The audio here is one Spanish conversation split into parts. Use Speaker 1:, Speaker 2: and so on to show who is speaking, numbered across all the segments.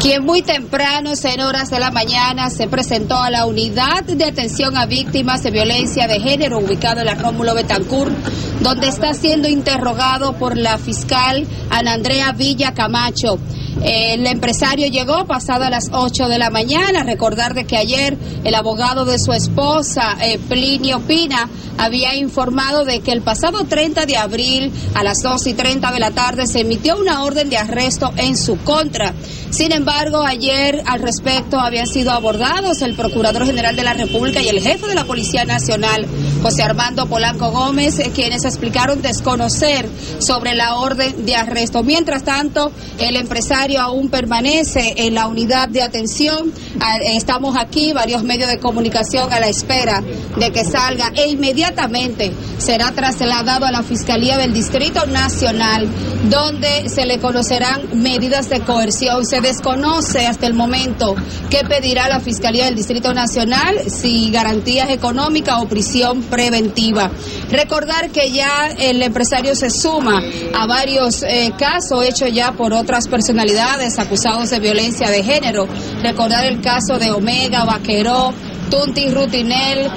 Speaker 1: quien muy temprano, en horas de la mañana, se presentó a la unidad de atención a víctimas de violencia de género ubicado en la Rómulo Betancourt, donde está siendo interrogado por la fiscal Ana Andrea Villa Camacho. El empresario llegó pasada las 8 de la mañana. Recordar de que ayer el abogado de su esposa, Plinio Pina, había informado de que el pasado 30 de abril a las 2:30 de la tarde se emitió una orden de arresto en su contra. Sin embargo, ayer al respecto habían sido abordados el Procurador General de la República y el jefe de la Policía Nacional, José Armando Polanco Gómez, quienes explicaron desconocer sobre la orden de arresto. Mientras tanto, el empresario aún permanece en la unidad de atención. Estamos aquí, varios medios de comunicación, a la espera de que salga e inmediatamente será trasladado a la Fiscalía del Distrito Nacional, donde se le conocerán medidas de coerción. Se desconoce hasta el momento qué pedirá la Fiscalía del Distrito Nacional, si garantías económicas o prisión preventiva. Recordar que ya el empresario se suma a varios casos hechos ya por otras personalidades acusados de violencia de género. Recordar el caso de Omega, Vaqueró, Tunti Rutinel,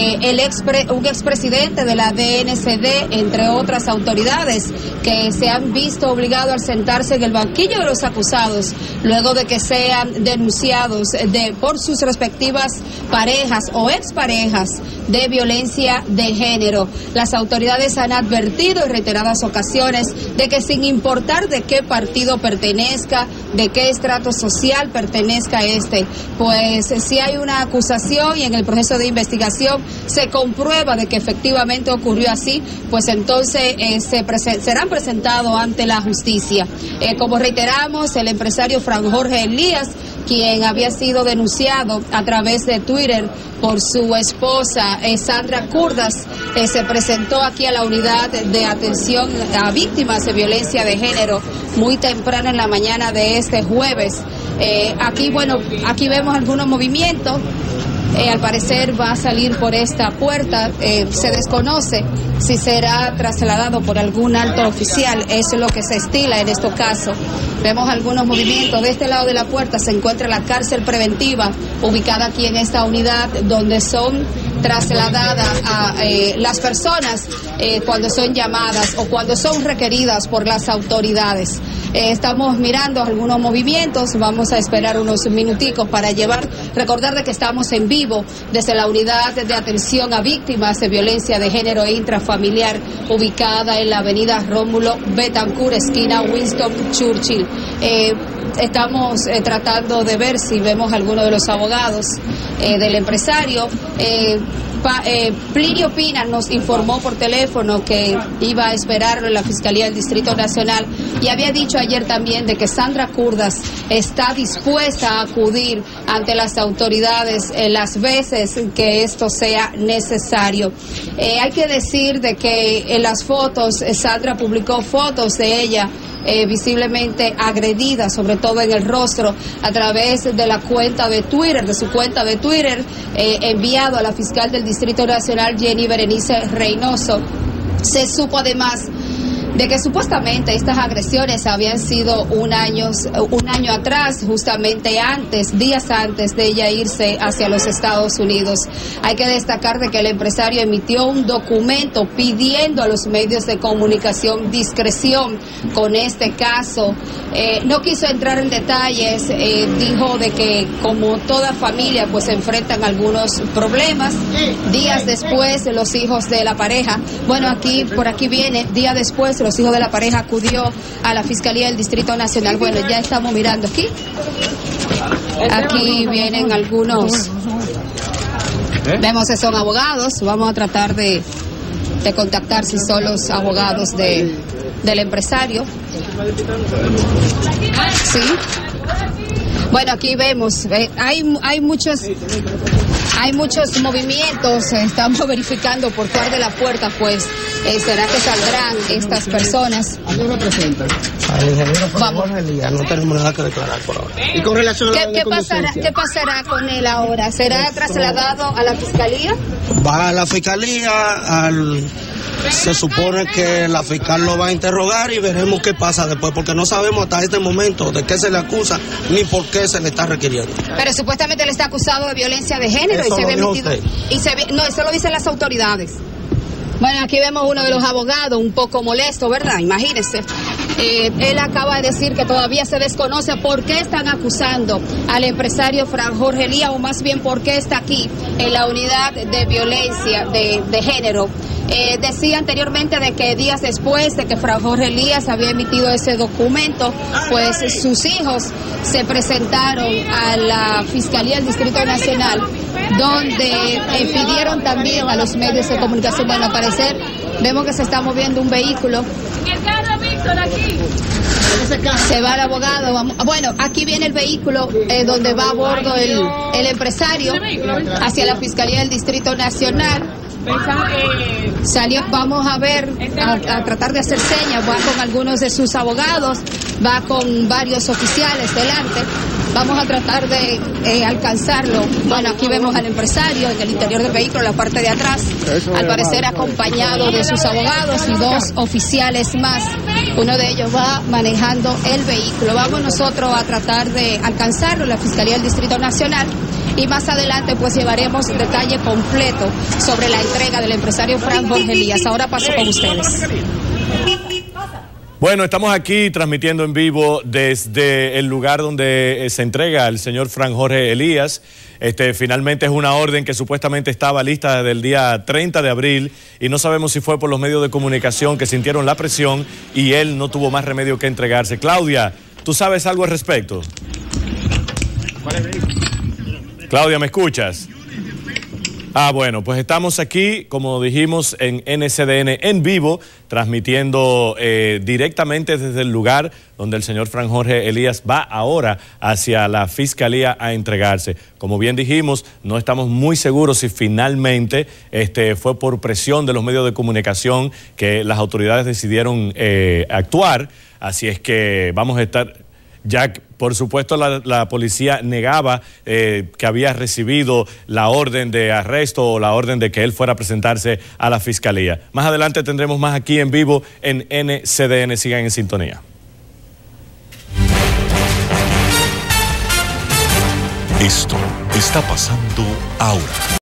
Speaker 1: un expresidente de la DNCD, entre otras autoridades que se han visto obligados a sentarse en el banquillo de los acusados luego de que sean denunciados por sus respectivas parejas o exparejas de violencia de género. Las autoridades han advertido en reiteradas ocasiones de que sin importar de qué partido pertenezca, de qué estrato social pertenezca pues si hay una acusación y en el proceso de investigación se comprueba de que efectivamente ocurrió así, pues entonces serán presentados ante la justicia. Como reiteramos, el empresario Fran Jorge Elías, quien había sido denunciado a través de Twitter por su esposa Sandra Curdas, se presentó aquí a la unidad de atención a víctimas de violencia de género muy temprano en la mañana de este jueves. Aquí vemos algunos movimientos. Al parecer va a salir por esta puerta. Se desconoce si será trasladado por algún alto oficial. Eso es lo que se estila en estos casos. Vemos algunos movimientos. De este lado de la puerta se encuentra la cárcel preventiva, ubicada aquí en esta unidad, donde son trasladadas a las personas cuando son llamadas o cuando son requeridas por las autoridades. Estamos mirando algunos movimientos. Vamos a esperar unos minuticos para recordar de que estamos en vivo desde la unidad de atención a víctimas de violencia de género e intrafamiliar, ubicada en la avenida Rómulo Betancourt, esquina Winston Churchill. Estamos tratando de ver si vemos alguno de los abogados del empresario. Plinio Pina nos informó por teléfono que iba a esperarlo en la Fiscalía del Distrito Nacional y había dicho ayer también de que Sandra Curdas está dispuesta a acudir ante las autoridades las veces que esto sea necesario. Hay que decir de que en las fotos, Sandra publicó fotos de ella visiblemente agredida, sobre todo en el rostro, a través de la cuenta de Twitter, enviado a la fiscal del Distrito Nacional, Jenny Berenice Reynoso. Se supo además de que supuestamente estas agresiones habían sido un año atrás, justamente días antes de ella irse hacia los Estados Unidos. Hay que destacar de que el empresario emitió un documento pidiendo a los medios de comunicación discreción con este caso. No quiso entrar en detalles, dijo de que como toda familia pues se enfrentan algunos problemas. Días después los hijos de la pareja, por aquí viene, día después los hijos de la pareja acudió a la Fiscalía del Distrito Nacional. Ya estamos mirando aquí. Aquí vienen algunos. Vemos que son abogados. Vamos a tratar de contactar si son los abogados del empresario. Sí. Aquí vemos, hay muchos movimientos. Estamos verificando por cuál de la puerta, pues, será que saldrán estas personas.
Speaker 2: ¿A quién representan? Al ingeniero Jorge Elías. No tenemos nada que declarar por ahora. ¿Y con relación a
Speaker 1: ¿Qué pasará con él ahora? ¿Será trasladado a la fiscalía?
Speaker 2: Va a la fiscalía, Se supone que la fiscal lo va a interrogar y veremos qué pasa después, porque no sabemos hasta este momento de qué se le acusa ni por qué se le está requiriendo.
Speaker 1: Pero supuestamente él está acusado de violencia de género
Speaker 2: Eso
Speaker 1: y se ve
Speaker 2: lo
Speaker 1: metido.
Speaker 2: dijo
Speaker 1: No, eso lo dicen las autoridades. Bueno, aquí vemos uno de los abogados un poco molesto, ¿verdad? Imagínense. Él acaba de decir que todavía se desconoce por qué están acusando al empresario Fran Jorge Elías, o más bien por qué está aquí en la unidad de violencia de género. Decía anteriormente de que días después de que Fran Jorge Elías había emitido ese documento, pues sus hijos se presentaron a la Fiscalía del Distrito Nacional, donde pidieron también a los medios de comunicación. Bueno, al parecer vemos que se está moviendo un vehículo. Se va el abogado. Bueno, aquí viene el vehículo donde va a bordo el empresario hacia la Fiscalía del Distrito Nacional. Salió, vamos a ver, a tratar de hacer señas, va con algunos de sus abogados, va con varios oficiales delante. Vamos a tratar de alcanzarlo. Bueno, aquí vemos al empresario en el interior del vehículo, en la parte de atrás, al parecer acompañado de sus abogados y dos oficiales más. Uno de ellos va manejando el vehículo. Vamos nosotros a tratar de alcanzarlo, la Fiscalía del Distrito Nacional, y más adelante pues llevaremos detalle completo sobre la entrega del empresario Fran Jorge Elías. Ahora paso con ustedes.
Speaker 3: Bueno, estamos aquí transmitiendo en vivo desde el lugar donde se entrega al señor Fran Jorge Elías. Finalmente es una orden que supuestamente estaba lista desde el día 30 de abril y no sabemos si fue por los medios de comunicación que sintieron la presión y él no tuvo más remedio que entregarse. Claudia, ¿tú sabes algo al respecto? Claudia, ¿me escuchas? Bueno, pues estamos aquí, como dijimos, en NCDN en vivo, transmitiendo directamente desde el lugar donde el señor Fran Jorge Elías va ahora hacia la Fiscalía a entregarse. Como bien dijimos, no estamos muy seguros si finalmente fue por presión de los medios de comunicación que las autoridades decidieron actuar, así es que vamos a estar... Ya, por supuesto, la policía negaba que había recibido la orden de arresto o la orden de que él fuera a presentarse a la Fiscalía. Más adelante tendremos más aquí en vivo en NCDN. Sigan en sintonía.
Speaker 4: Esto está pasando ahora.